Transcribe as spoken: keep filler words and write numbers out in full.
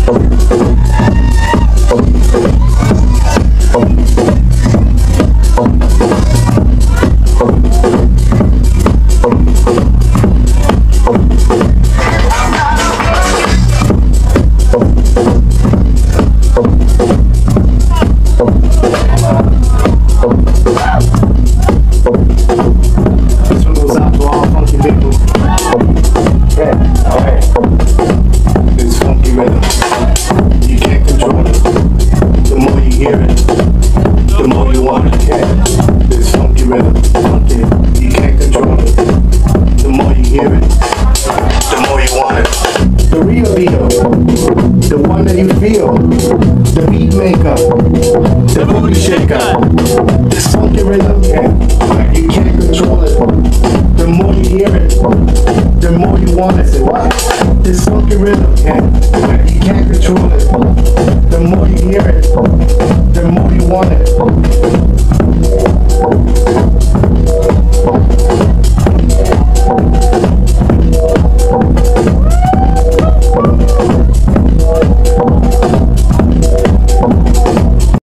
The one that you feel, the beat maker, the booty shaker, this funky rhythm, yeah, you can't control it. The more you hear it, the more you want it. Say what? This funky rhythm, yeah,